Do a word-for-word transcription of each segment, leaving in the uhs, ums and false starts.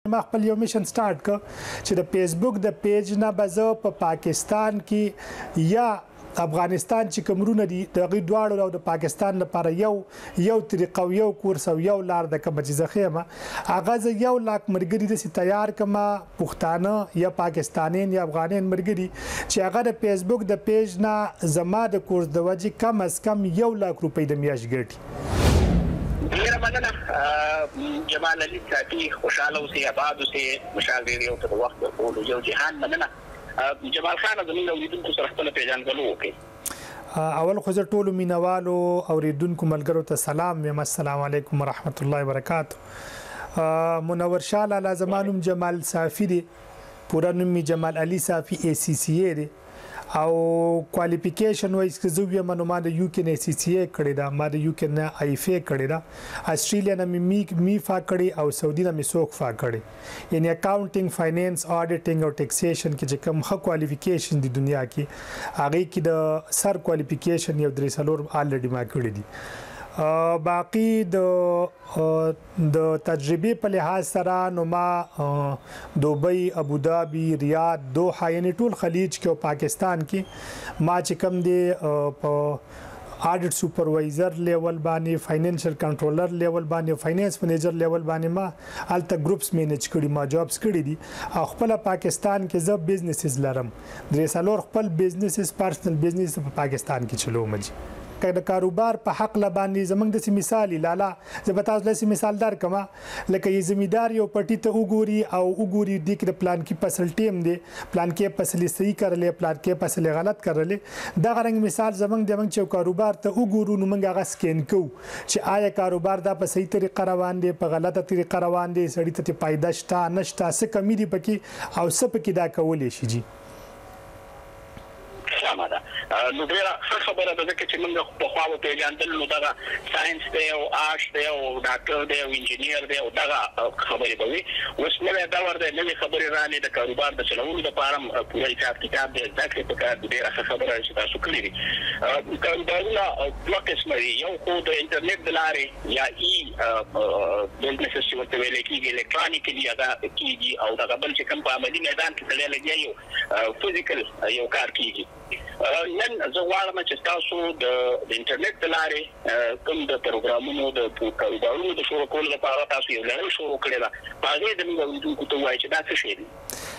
ما خپل یو میشن سٹارټ ک چې د فیسبوک د پیج نه به زه په پاکستان کې یا افغانستان چې کومرونه دي د غي دواړو او د پاکستان لپاره یو یو طریقه او یو کورس او یو لار د کوم چې زخیمه هغه ز یو لاک مرګري د تیار کما پښتانه یا پاکستانین یا افغانین مرګري چې هغه د فیسبوک د پیج نه زما د کورس د وجې کم از کم یو لاک روپۍ د میاشت ګټي. ډیره مننه جمال علي صافي، خوشاله اوسئ، آباد اوسئ، مشال ریډیو ته د وخت ورکولو یو جهان مننه. جمال خان زموږ اوریدونکو سره خپل پیژندګلو وکړي. اول خو زه ټولو مینوالو اوریدونکو ملګرو ته سلام یم. السلام علیکم ورحمت الله وبرکاته. منور شاه لالا زمانوم جمال صافي دی، پورا نوم می جمال علي صافي ای سی سی ای دی او کوالیفیکیشن وایس که زه یم نو ما د یو کې نه سی سی ای کړی دا، ما د یو کې نه آی اف ای کړی دا، استرالیا نه می می فا کړی او سعودي نه می سوک فا کړی. یعنی اکاونټینګ، فاینانس، اډیټینګ او ټیکسیشن کې چې کوم ښه کوالیفیکیشن دی دنیا کې هغه کې د سر کوالیفیکیشن یو درې سلور الریډي ما کړی دي. باقی د د تجربه په لحاظ سره نو ما دوبۍ، ابوظبي، ریاض، دوحه یعنی ټول خلیج کې او پاکستان کې ما چې کوم دی په اډیټ سپروایزر لیول باندې، فاینانشل کنټرولر لیول باندې، فاینانس منیجر لیول باندې ما الته ګروپس مینیج کړي، ما جابس کړي دي. او خپل پاکستان کې زه بزنسز لرم، درې سلور خپل بزنسز، پرسنل بزنس په پاکستان کې چلوم. که د کاروبار په حق لباندې زمنګ د مثالی لالا زه به تاسو لسی مثال در کما لکه یی زمیدار یو پټی ته وګوري او وګوري د کې پلان کې فصل ټیم دی، پلان کې فصل صحیح کړلې، پلان کې فصل غلط کړلې. دا غرنګ مثال زمنګ د منګ چې کاروبار ته وګورو نو منګ هغه سکین کو چې آیا کاروبار دا په صحیح طریقه روان دی، په غلطه طریقه روان دی، سړی ته پیدا شته نشته، څه کمی دی پکې او څه پکې دا کولې شي. جی سمه نو ډیره ښه خبره ده چې موږ په خوا په پیژندل نو دا ساينس دی او آرټس دی او ډاکټر دی او انجینیر دی او دا خبرې به وي. اوس نوې دور دی، نوې خبرې رانه د کاروبار د چلولو لپاره پوره حساب کتاب دی، ځکه په کار ډیره ښه خبره چې تاسو کړې دي. کاروبارونه دوه قسمه دي، یو خو د انټرنیټ د لارې یا ای بزنس چې ورته ویل کېږي الکترونیکلی ادا کېږي، او دا بل چې کوم په عملي میدان کې تللی لګي یو فزیکل یو کار کېږي. نن زه غواړم چې تاسو د انټرنیټ د لارې کوم د پروګرامونو د کاروبارونو د شروع کولو لپاره تاسو یو لړۍ شروع کړې ده، په هغې د موږ اوریدونکو ته وایي چې دا څه شی دی.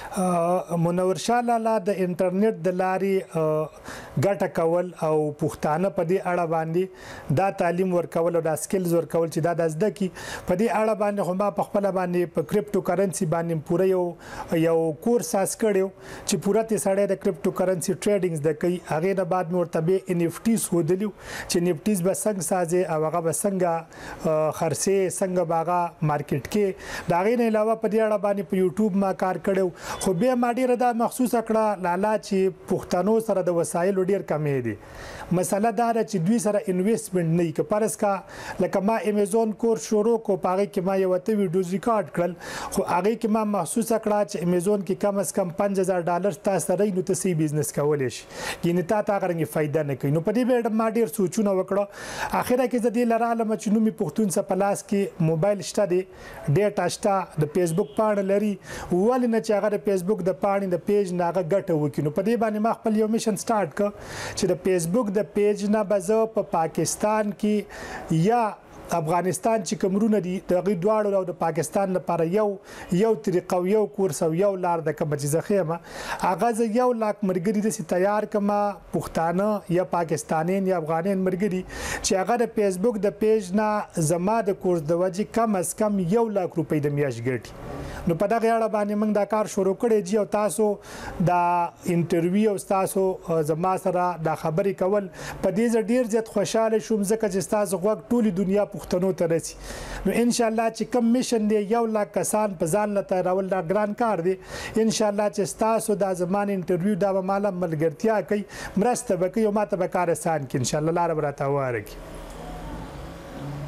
منور شاه لالا د انټرنیټ د لارې ګټه کول او پښتانه په دې اړه باندې دا تعلیم ورکول او دا سکلز ورکول چې دا د زده کی په دې اړه باندې هم په خپل باندې په کریپټو کرنسي باندې پوره یو یو کورس اس کړو چې پوره ته سړی د کریپټو کرنسي ټریډینګز د کوي. هغه نه بعد مرتبه ان اف ټیز ودلیو چې ان اف ټیز به څنګه سازي او هغه به څنګه خرڅه څنګه باغه مارکیټ کې. دا غي نه علاوه په دې اړه باندې په یوټیوب ما کار کړو، خو به ما ډیره دا مخصوصه کړه لالا چې پښتنو سره د وسایلو ډیر کمې دي. مسله دا ده چې دوی سره انویسټمنټ نه کوي. پرس کا لکه ما امیزون کورس شروع کو، پاره کې ما یو ته ویډیوز ریکارډ کړل، خو هغه کې ما مخصوصه کړه چې امیزون کې کم از کم پنځه هزار ډالر تاسو سره نو ته سی بزنس کولای شي، ینه تا تا غرنګ فائدہ نه کوي. نو په دې بیډ ما ډیر سوچونه وکړه. اخره کې زدي لراله مچ نو می پښتون څخه پلاس کې موبایل شته دی، ډیټا شته، د فیسبوک پاڼه لري، ول نه چې هغه د فیسبوک د پاڼې د پیج ناغه ګټه وکړي. نو په دې باندې ما خپل یو میشن سٹارټ ک چې د فیسبوک د پیج نه بزو په پاکستان کې یا افغانستان چې کومرونه دي د غي دواړو او د پاکستان لپاره یو یو طریقه او یو کورس او یو لار د کوم چې زخیمه هغه ز یو لاک مرګري د تیار کما پښتانه یا پاکستانین یا افغانین مرګري چې هغه د فیسبوک د پیج نه زما د کورس د وجې کم از کم یو لاک روپۍ د میاشت ګټي. نو په دغه اړه باندې موږ دا کار شروع کړی جی او تاسو دا انټرویو او تاسو زما سره دا خبرې کول په دې ډیر زیات خوشاله شوم ځکه چې تاسو غوږ ټولي دنیا پښتنو ته رسي. نو ان شاء الله چې کم میشن دی یو لاک کسان په ځان لته راول دا ګران کار دی. ان شاء الله چې تاسو دا زمان انټرویو دا به مال ملګرتیا کوي، مرسته وکړي او ماته به کار آسان کړي ان شاء الله. الله رب راته وارک.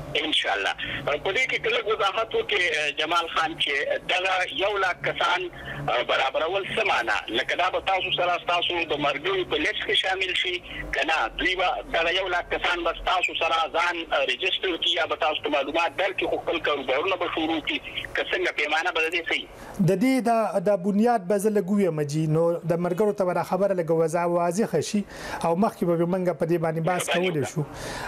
ان شاء الله. په دې کې کله وضاحت وکړي جمال خان چې دا یو لاک کسان برابرول سمانه لکه دا به تاسو سره تاسو د مرګي په لیست کې شامل شي کنه دوی به دا یو لاک کسان بس تاسو سره ځان ريجستر کړي یا به تاسو معلومات درکې خپل کاروبارونه به شروع کړي څنګه پیمانه به دې سي د دې د د بنیاد بزل ګوي مجي نو د مرګرو ته خبره لګو وځه واضح شي او مخکې به منګه په دې باندې باس کول شو.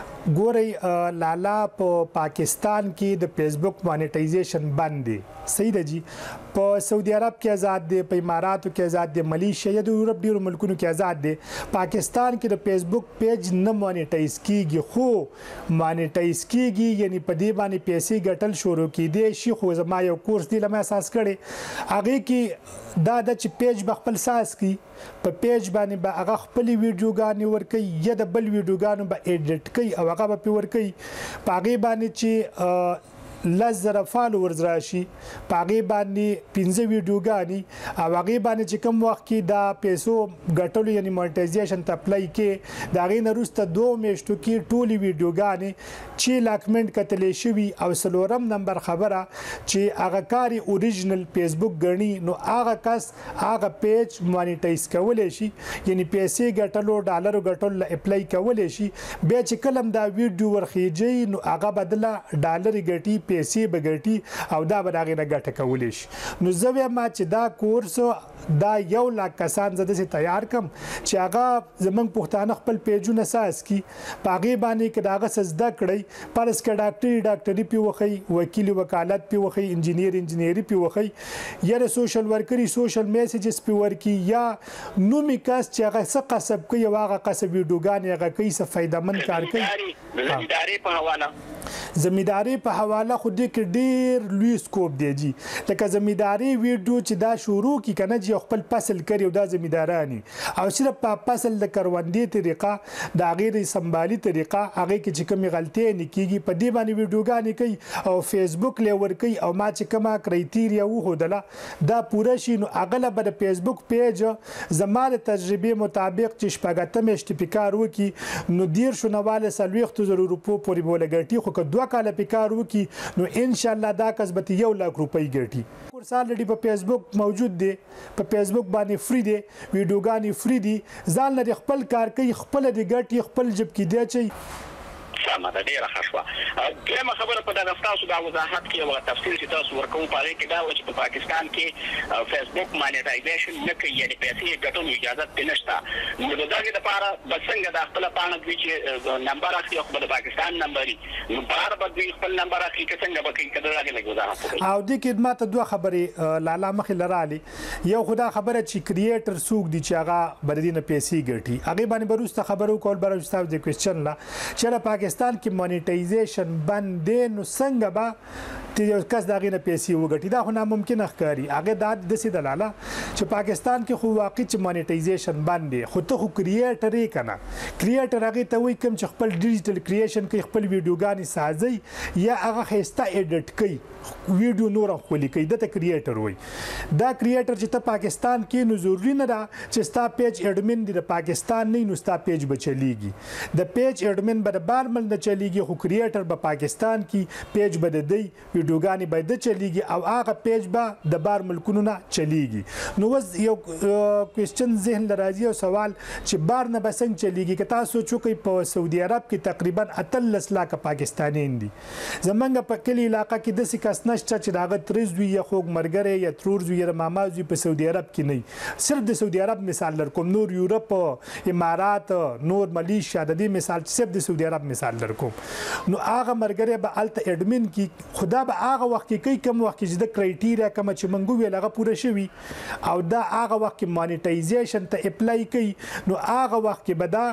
ګوري لالا په پاکستان کې د فیسبوک مانیټایزیشن بند دی صحیح ده جی په سعودي عرب کې آزاد دی په اماراتو کې آزاد دی ملیشیا یا د یورپ ډیرو ملکونو کې آزاد دی پاکستان کې د فیسبوک پیج نه مانیټایز کیږي خو مانیټایز کیږي یعنی په دې باندې پیسې ګټل شروع کیدي شي خو زما یو کورس دی لمه اساس کړي هغه کې دا د چې پیج بخپل ساس کی په پیج باندې به هغه خپل ویډیوګانې ورکي یا د بل ویډیوګانو به ایډیټ کوي او هغه به پی ورکي پاغي باندې چې لزر فالوورز راشي پاغي باندې پنځه ویډیوګانی او هغه باندې چې کوم وخت کې دا پیسو ګټلو یعنی مونټایزیشن ته اپلای کې دا غي نرسته دوه میاشتو کې ټولي ویډیوګانی چې لاکمنټ کتلې شوی او سلورم نمبر خبره چې هغه کاری اوریجنل فیسبوک غني نو هغه کس هغه پیج مانیټایز کولای شي یعنی پیسې ګټلو ډالر ګټلو اپلای کولای شي به چې کلم دا ویډیو ورخیږي نو هغه بدله ډالر ګټي پیسې بغټي او دا به دغه نه ګټه کولې شي نو زه ما چې دا کورس دا یو لاک کسان زده سي تیار کم چې هغه زمنګ پښتانه خپل پیجونه ساس کی پاغي باندې کې داغه سزده کړی پرس کې ډاکټري ډاکټري پی وخی وکیل وکالت پی وخی انجینیر انجینری پی وخی یا د سوشل ورکري سوشل میسجز پی ورکی یا نومي کاس چې هغه څه قصب کوي واغه قصب ویډیوګان هغه کوي څه فائدمن کار کوي زمینداری په حواله زمینداری په حواله خو دې کې ډیر لوی سکوپ دی جی لکه زمینداری ویډیو چې دا شروع کی کنه جی خپل فصل کړي او دا زمیندارانی او صرف په فصل د کروندې طریقه دا غیر سمبالي طریقه هغه کې چې کومه غلطي نه کیږي په دې باندې ویډیوګانی کوي او فیسبوک لور کوي او ما چې کومه کرایټیریا وو دله دا پوره شي نو اغله به د فیسبوک پیج زماده تجربه مطابق چې شپږتم اشتپکار وکي نو دیر شنواله سلويخت زرو روپو پورې بولګټي خو که دوه کاله پکار وکي نو ان شاء الله دا کسبت یو لاک روپۍ ګټي کورس الریډي په فیسبوک موجود دی په فیسبوک باندې فری دی ویډیوګانی فری دي ځان لري خپل کار کوي خپل د ګټي خپل جب کې دی چې سمه ده ډیره ښه کله خبره په دغه تاسو دا وضاحت کې او تفصیل چې تاسو ورکوم په اړه کې دا و چې په پاکستان کې فیسبوک مانیټایزیشن نه کوي یعنی پیسې ګټلو اجازه نشته نو دغه لپاره بسنګ د خپل پانه دوی چې نمبر اخلي خو د پاکستان نمبر نو بار به دوی خپل نمبر اخلي څنګه به کوي کله راغلی وضاحت او د خدمات دوه خبرې لالا مخې لرالي یو خدا خبره چې کریټر سوق دي چې هغه بردینه پیسې ګټي هغه باندې بروسته خبرو کول بر استاد د کوېسچن لا چې پاکستان کې مانیټایزیشن باندې نو څنګه به چې یو کس دغه نه پیسې وګټي دا خو ناممکن ښکاري هغه د دسي دلاله چې پاکستان کې خو واقع چې مانیټایزیشن باندې خو ته خو کریټر یې کنه کریټر هغه ته وایي کوم چې خپل ډیجیټل کریشن کوي خپل ویډیوګانی سازي یا هغه خسته ایډیټ کوي ویډیو نور خولي کوي د ته کریټر وایي دا کریټر چې ته پاکستان کې نو ضروري نه ده چې ستا پیج اډمن دی د پاکستان نه نو ستا پیج به چلیږي د پیج اډمن به د بارمل نه چلیږي خو کریټر به پاکستان کې پیج به د دی ویډیوګانی به د چلیږي او هغه پیج به د بار ملکونو نه چلیږي نو وز یو کوېسچن ذهن لراځي او سوال چې بار نه بسنګ چلیږي که تاسو چوکي په سعودي عرب کې تقریبا اتلس لاک پاکستانیان دي زمونږ په کلی علاقه کې د سکاس نشته چې داغه ترزوی یا خوګ مرګره یا ترورزوی یا مامازوی په سعودي عرب کې نه صرف د سعودي عرب مثال لر کوم نور یورپ امارات نور ملیشیا د دې مثال صرف د سعودي عرب مثال لر کوم نو هغه مرګره به الته اډمن کې خدا به هغه وخت کې کوي کوم وخت چې د کرایټیریا کوم چې منګو ویل هغه پوره شوی او دا هغه وخت کې مانیټایزیشن ته اپلای کوي نو هغه وخت کې به دا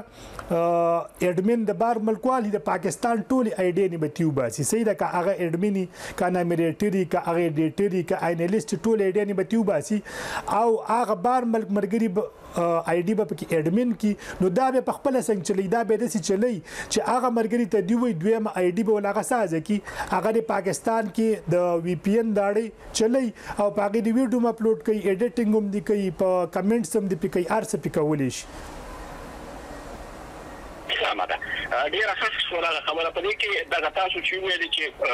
اډمن د بار ملکوالي د پاکستان ټول آیډي نه بتیو باسي صحیح ده که هغه اډمنی کنه مریټری که هغه ډیټری که اینالیست ټول آیډي نه بتیو باسي او هغه بار ملک مرګري آی ډي به کې اډمن کې نو دا به په خپل څنګه چلی دا به د سې چلی چې هغه مرګري ته دی وي دویم آی ډي به ولاغه سازه کې هغه د پاکستان کې د وی پی ان داړي چلی او پاګې دی ویډیو اپلوډ کوي ایډیټینګ هم دی کوي په کمنټس هم دی کوي ارڅ پکولې شي سمه ده ډیره ښه شوه خبره په دې کې دغه تاسو چې ویل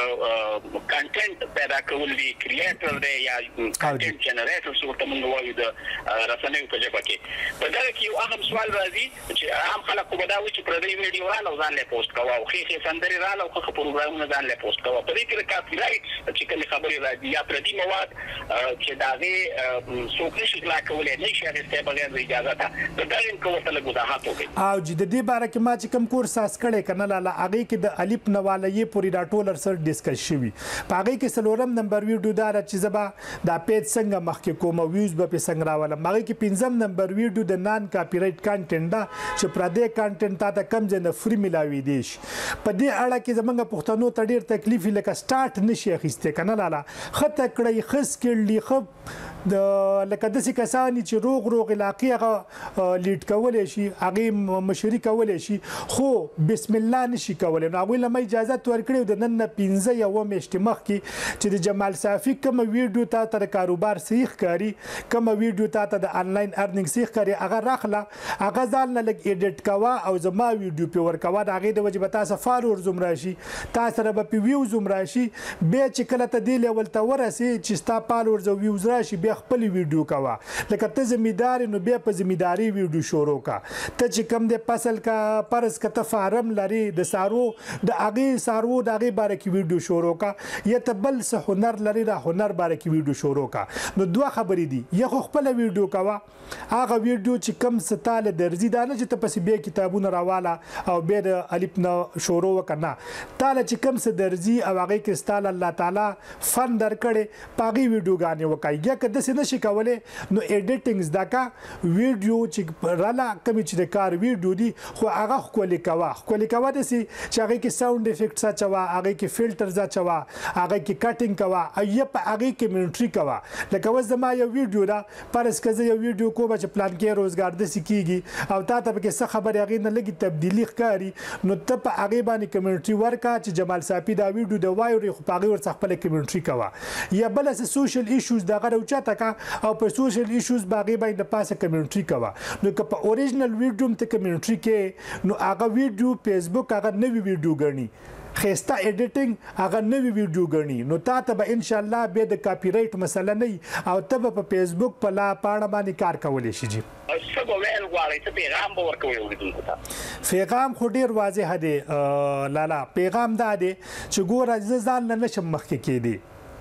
چې کانټینټ پیدا کول دي کریټر دی یا کانټینټ جنریټر څه ورته موږ وایو د رسنیو په ژبه کې په دغه کې یو اهم سوال راځي چې عام خلک به دا وایي چې پردی ویډیو رااله ځان له پوسټ کوه او خې خې سندري رااله او خو پروګرامونه ځان له پوسټ کوه په دې کې کاپی رائټ چې کوم خبري راځي یا پردی مواد چې داغه څوک نشي لا کولای نه شي هغه بغیر د اجازه ته دا ان کوته له وضاحت وکړي او د دې باره کې ما چې کوم کورس اس کړي کنه لاله هغه کې د الف نواله پوری دا ټولر سره ډیسکس شوی په هغه کې سلورم نمبر ویډیو دا چې زبا دا پیج څنګه مخکې کوم ویوز به په څنګه راولم هغه کې پنځم نمبر ویډیو د نان کاپی رائټ کانټینټ دا چې پردې کانټینټ تا ته کم ځنه فری ملاوي دي په دې اړه کې زمونږ پښتنو ته ډیر تکلیف لکه سٹارټ نشي اخیسته کنه لاله خطه کړی خس کړلی خب د لکه داسې کسانی چې روغ روغ علاقې هغه لیډ کولای شي هغه مشري کولای شي خو بسم الله نشي کولای نو هغوی له ما اجازه ورکړې د نن نه پنځه یوه میاشتې مخکې چې د جمال صافي کومه ویډیو تا ته د کاروبار صحیح ښکاري کومه ویډیو تا ته د انلاین ارننګ صحیح ښکاري هغه راخله هغه ځان نه لږ ایډیټ کوه او زما ویډیو پې ورکوه د هغې د وجې به تا سره فالورز هم راشي تا سره به پې ویوز هم راشي بیا چې کله ته دې لیول ته ورسې چې ستا فالورز او ویوز راشي بیا خپل ویډیو کوه لکه ته ذمہدار نو بیا په ذمہداري ویډیو شروع کا ته چې کم د فصل کا پرس کته فارم لري د سارو د اغه سارو د اغه باره کې ویډیو شروع کا یا ته بل څه هنر لري د هنر باره کې ویډیو شروع کا نو دوه خبرې دي یا خو خپل ویډیو کوه هغه ویډیو چې کم ستاله درځي دا نه چې ته پس بیا کتابونه راواله او بیا د الف نه شروع وکنه تاله چې کم څه درځي او هغه کې ستاله الله تعالی فن درکړي پاغي ویډیو غانې وکای یا کده څه نشي کولای نو ایډیټینګز دا کا ویډیو چې رالا کمی چې د کار ویډیو دی خو هغه خولي کوا خولي کوا د سي چې هغه کې ساوند افیکټس اچوا هغه کې فلټرز اچوا هغه کې کټینګ کوا اي په هغه کې منټري کوا لکه وځ ما یو ویډیو دا پرس کزه یو ویډیو کوم چې پلان کې روزګار د سکیږي او تا ته کې څه خبر هغه نه لګي تبدیلی ښکاری نو ته په هغه باندې کمنټري ورکا چې جمال صافي دا ویډیو د وایو خو په هغه ور څخه خپل کمنټري کوا یا بل څه سوشل ایشوز دا غره اوچا کا او په سوشل ایشوز باغې باندې د پاسه کمنټري کوه نو که په اوریجنل ویډیو ته کمنټري کې نو هغه ویډیو فیسبوک هغه نوی ویډیو ګڼي خسته ایډیټینګ هغه نوی ویډیو ګڼي نو تا ته به ان شاء الله به د کاپی رائټ مسله نه او ته په فیسبوک په لا پاڼه باندې کار کولای شي جی څه ویل غواړي ته پیغام به ورکوي اوریدونکو ته پیغام خو ډیر واضح دی لالا پیغام دا دی چې ګوره ځان نه نشم مخکې کېدی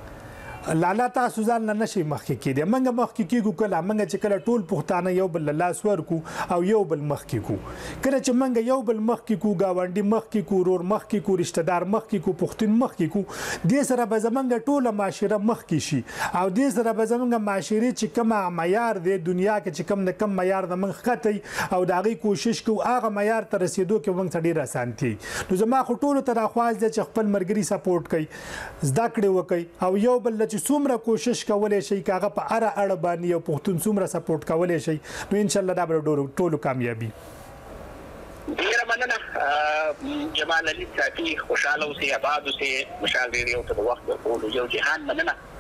لالا تاسو ځان نه نشي مخکې کېدی منګه مخکې کېږو کله منګه چې کله ټول پښتانه یو بل لاس ورکو او یو بل مخکې کو کله چې منګه یو بل مخکې کو گاونډي مخکې کو رور مخکې کو رشتہ دار مخکې کو پښتون مخکې کو دې سره به زمونږ ټوله معاشره مخکې شي او دې سره به زمونږ معاشره چې کومه معیار دی دنیا کې چې کم نه کم معیار د من خطي او د هغې کوشش کو هغه معیار ته رسیدو کې موږ ته ډېر اسانتي نو زما خو ټولو ته راخواست دی چې خپل ملګري سپورټ کوي زده کړې وکړي او یو بل چې څومره کوشش کولای شي کاغه په اړه اړه باندې یو پښتون څومره سپورټ کولای شي نو ان شاء الله دا به ټولو کامیابی ډیره مننه جمال علي صافي خوشاله اوسئ آباد اوسئ مشاغل یو ته د وخت ورکولو یو جهان مننه